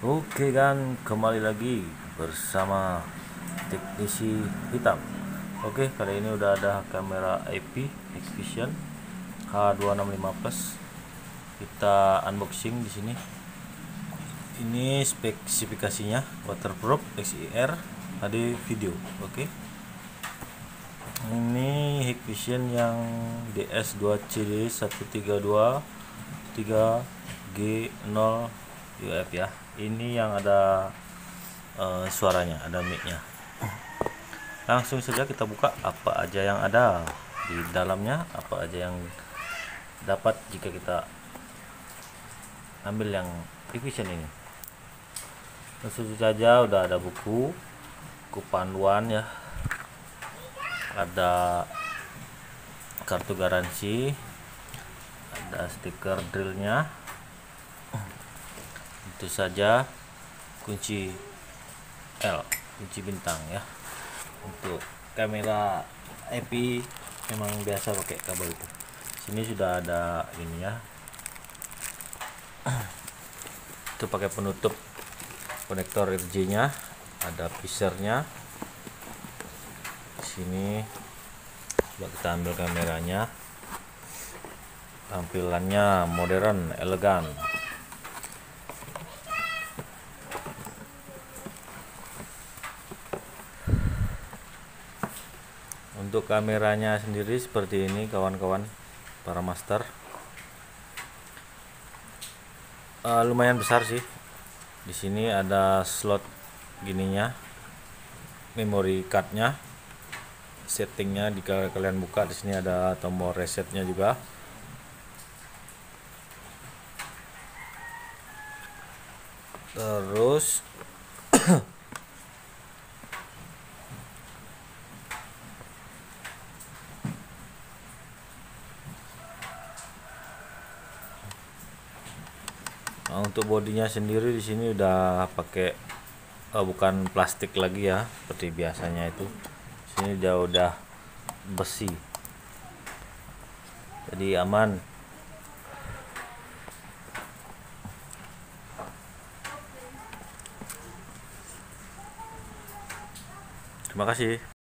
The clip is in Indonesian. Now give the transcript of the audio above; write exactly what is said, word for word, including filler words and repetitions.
Oke kan, kembali lagi bersama teknisi hitam. Oke, kali ini udah ada kamera I P Hikvision H dua enam lima plus. Kita unboxing di sini. Ini spesifikasinya waterproof, X I R, H D video. Oke. Ini Hikvision yang D S dua C D satu tiga dua tiga G nol U F ya. Ini yang ada uh, suaranya, ada mic-nya. Langsung saja kita buka apa aja yang ada di dalamnya, apa aja yang dapat jika kita ambil yang Hikvision ini. Langsung saja udah ada buku, buku panduan ya. Ada kartu garansi, ada stiker drillnya. Itu saja kunci L, kunci bintang ya. Untuk kamera I P memang biasa pakai kabel itu. Sini sudah ada ini ya. Itu pakai penutup konektor R J nya, ada pisernya. Sini coba kita ambil kameranya. Tampilannya modern, elegan. Untuk kameranya sendiri seperti ini kawan-kawan, para master. Uh, lumayan besar sih. Di sini ada slot gininya, memory cardnya, settingnya. Jika kalian buka di sini ada tombol resetnya juga. Terus nah, untuk bodinya sendiri di sini udah pakai oh, bukan plastik lagi ya seperti biasanya itu. Sini dia udah besi, jadi aman. Terima kasih.